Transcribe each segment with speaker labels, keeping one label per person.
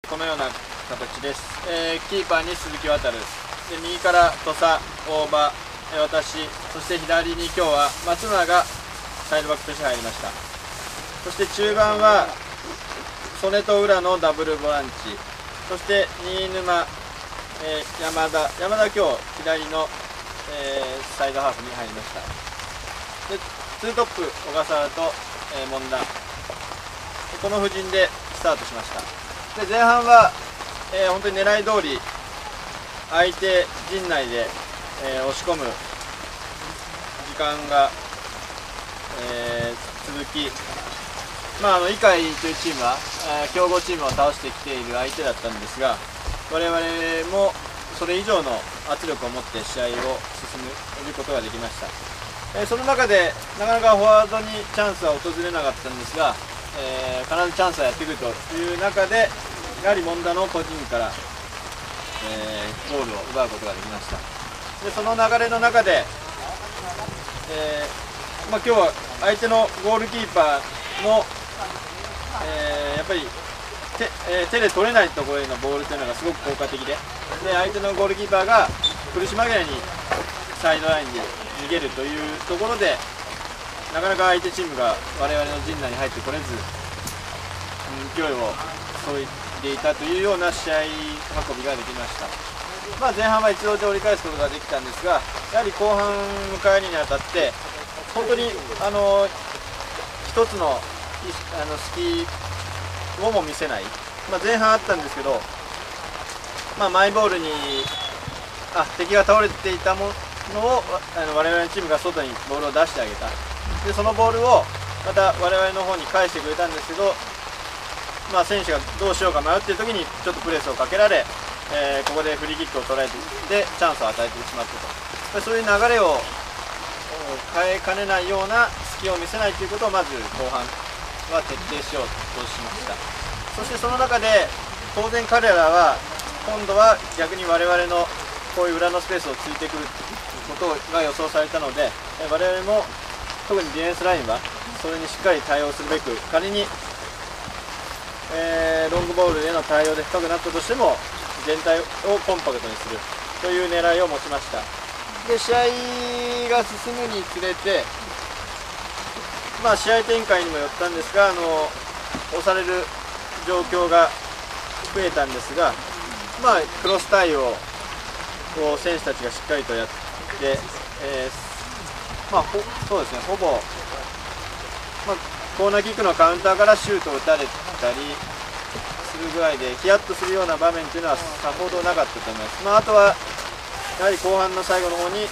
Speaker 1: このような形です。キーパーに鈴木航で、右から土佐、大場、私、そして左に今日は松村がサイドバックとして入りました。そして中盤は曽根と浦のダブルボランチ、そして新沼、山田は今日左の、サイドハーフに入りました。でツートップ小笠原と、門田、この布陣でスタートしました。で前半は、本当に狙い通り相手陣内で、押し込む時間が、続き、イカイというチームは、強豪チームを倒してきている相手だったんですが、我々もそれ以上の圧力を持って試合を進めることができました。その中でなかなかフォワードにチャンスは訪れなかったんですが、必ずチャンスはやってくるという中で、やはり門田の個人から、ゴールを奪うことができました。でその流れの中で、今日は相手のゴールキーパーの、やっぱり手で取れないところへのボールというのがすごく効果的で、相手のゴールキーパーが苦し紛れにサイドラインに逃げるというところで、なかなか相手チームが我々の陣内に入ってこれず、勢いをそいでいたというような試合運びができました。前半は一度で折り返すことができたんですが、やはり後半迎えるにあたって本当に一つの隙をも見せない、前半あったんですけど、マイボールに敵が倒れていたものを我々のチームが外にボールを出してあげた。でそのボールをまた我々の方に返してくれたんですけど、選手がどうしようか迷っている時にちょっとプレスをかけられ、ここでフリーキックを捉えてチャンスを与えてしまったと、そういう流れを変えかねないような隙を見せないということをまず後半は徹底しようとしました。そしてその中で当然彼らは今度は逆に我々のこういう裏のスペースをついてくることが予想されたので、我々も特にディフェンスラインはそれにしっかり対応するべく、仮にロングボールへの対応で深くなったとしても全体をコンパクトにするという狙いを持ちました。で試合が進むにつれて、試合展開にもよったんですが、押される状況が増えたんですが、クロス対応を選手たちがしっかりとやって、そうですね、ほぼ、コーナーキックのカウンターからシュートを打たれたりするぐらいで、ヒヤッとするような場面というのはさほどなかったと思います。あとはやはり後半の最後の方に、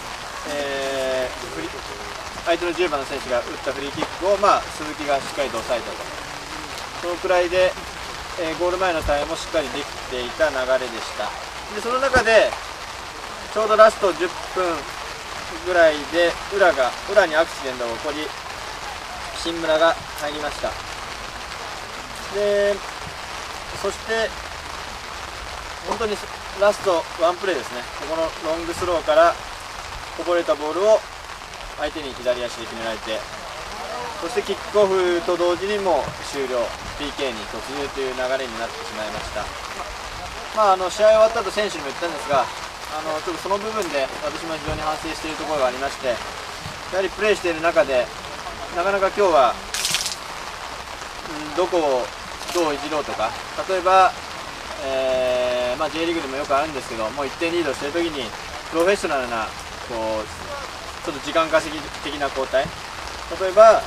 Speaker 1: 相手の10番の選手が打ったフリーキックを、鈴木がしっかりと抑えたと、そのくらいで、ゴール前の対応もしっかりできていた流れでした。でその中でちょうどラスト10分ぐらいで裏にアクシデントが起こり、新村が入りました。でそして本当にラストワンプレーですね、ここのロングスローからこぼれたボールを相手に左足で決められて、そしてキックオフと同時にもう終了、 PK に突入という流れになってしまいました。試合終わった後選手にも言ったんですが、ちょっとその部分で私も非常に反省しているところがありまして、やはりプレーしている中でなかなか今日は、どこをどういじろうとか、例えば、J リーグでもよくあるんですけど、もう1点リードしている時にプロフェッショナルなちょっと時間稼ぎ的な交代、例えば、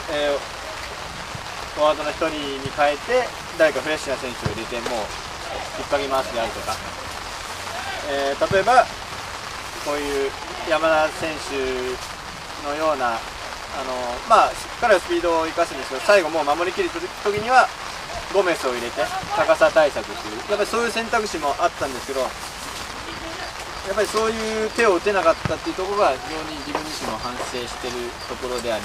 Speaker 1: フォワードの1人に変えて誰かフレッシュな選手を入れてもう引っ張り回すであるとか、例えばこういう山田選手のような彼はスピードを生かすんですけど、最後もう守りきる時にはゴメスを入れて高さ対策という、やっぱりそういう選択肢もあったんですけど、やっぱりそういう手を打てなかったっていうところが非常に自分自身も反省しているところであります。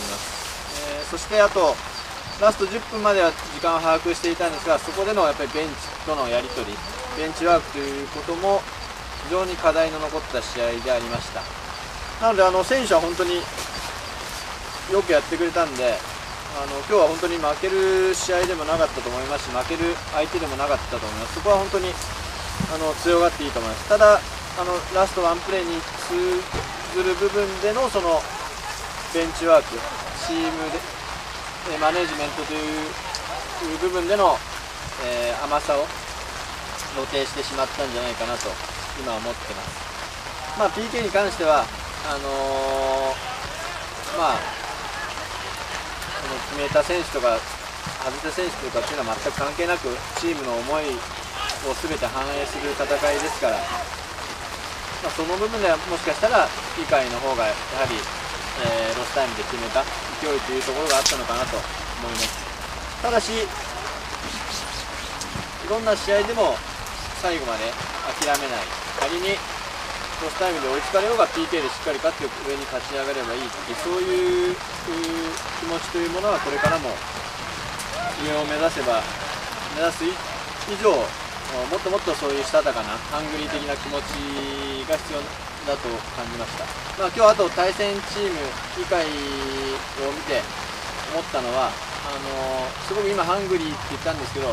Speaker 1: そしてあとラスト10分までは時間を把握していたんですが、そこでのやっぱりベンチとのやり取り、ベンチワークということも非常に課題の残った試合でありました。なので選手は本当によくやってくれたんで、 今日は本当に負ける試合でもなかったと思いますし、負ける相手でもなかったと思います。そこは本当に強がっていいと思います。ただラストワンプレーに通ずる部分でのそのベンチワーク、チームでマネジメントという部分での、甘さを露呈してしまったんじゃないかなと今は思ってます。PK に関してはその決めた選手とか外した選手とかっていうのは全く関係なく、チームの思いを全て反映する戦いですから、その部分ではもしかしたら以下の方がやはり、ロスタイムで決めた勢いというところがあったのかなと思います。ただしどんな試合でも最後まで諦めない、仮にロスタイムで追いつかれようが PK でしっかり勝って上に勝ち上がればいいっていう、そういう気持ちというものはこれからも上を目指す以上、もっともっとそういうしたたかなハングリー的な気持ちが必要だと感じました。今日あと対戦チーム以外を見て思ったのは、すごく今ハングリーって言ったんですけど、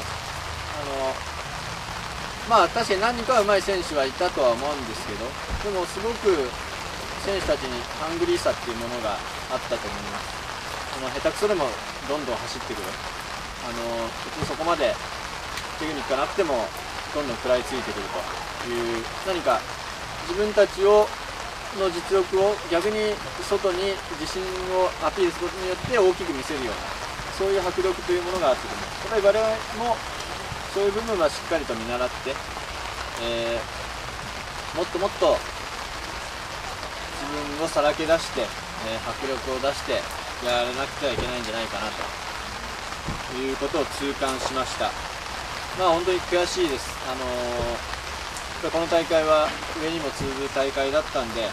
Speaker 1: 確かに何人かは上手い選手はいたとは思うんですけど、でもすごく選手たちにハングリーさっていうものがあったと思います。下手くそでもどんどん走ってくる、別にそこまでテクニックがなくてもどんどん食らいついてくるという、何か自分たちの実力を逆に外に自信をアピールすることによって大きく見せるような、そういう迫力というものがあったと思います。やっぱり我々もそういう部分はしっかりと見習って、もっともっと自分をさらけ出して、迫力を出してやらなくてはいけないんじゃないかなということを痛感しました。本当に悔しいです。この大会は上にも通ずる大会だったんで、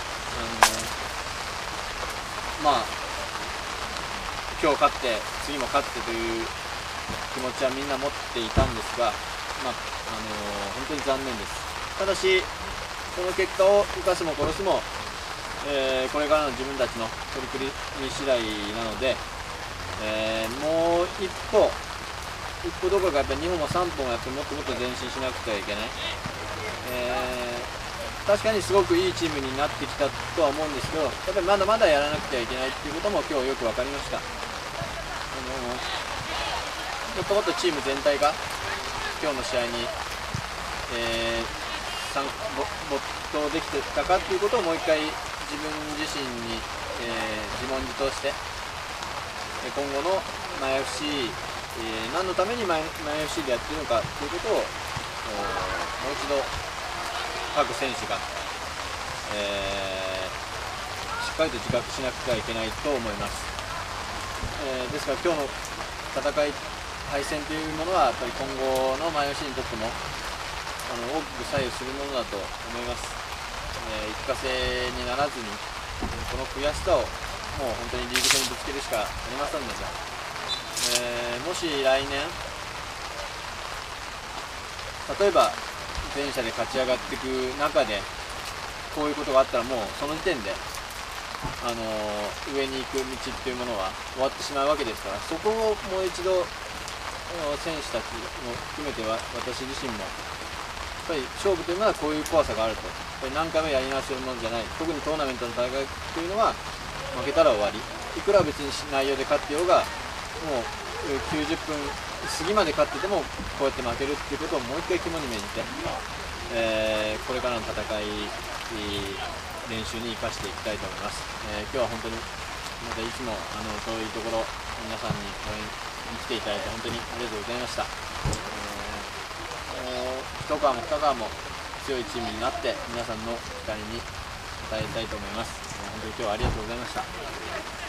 Speaker 1: 今日勝って次も勝ってという気持ちはみんな持っていたんですが、本当に残念です。ただしこの結果を生かすも殺すも、これからの自分たちの取り組み次第なので、もう一歩どころかやっぱり2本も3本はやっぱりもっともっと前進しなくてはいけない。確かにすごくいいチームになってきたとは思うんですけど、やっぱりまだまだやらなくてはいけないっていうことも今日よく分かりました。もっともっとチーム全体が今日の試合に、没頭できてたかっていうことをもう一回自分自身に、自問自答して、今後のマイ FC、何のためにマイ FC でやっているのかということをもう一度各選手が、しっかりと自覚しなくてはいけないと思います。ですから今日の戦い、敗戦というものはやっぱり今後のマイ FC にとっても大きく左右するものだと思います。一過性にならずにこの悔しさをもう本当にリーグ戦にぶつけるしかありませんので、もし来年例えば前者で勝ち上がっていく中でこういうことがあったら、もうその時点で上に行く道っていうものは終わってしまうわけですから、そこをもう一度選手たちも含めて私自身もやっぱり勝負というのはこういう怖さがあると、やっぱり何回もやり直せるものじゃない。特にトーナメントの大会というのは負けたら終わり、いくら別に内容で勝ってようが、もう90分過ぎまで勝っててもこうやって負けるっていうことをもう一回肝に銘じて、これからの戦い練習に生かしていきたいと思います。今日は本当にまたいつも遠いところ皆さんに応援に来ていただいて本当にありがとうございました。一皮も二皮も強いチームになって皆さんの期待に応えたいと思います。本当に今日はありがとうございました。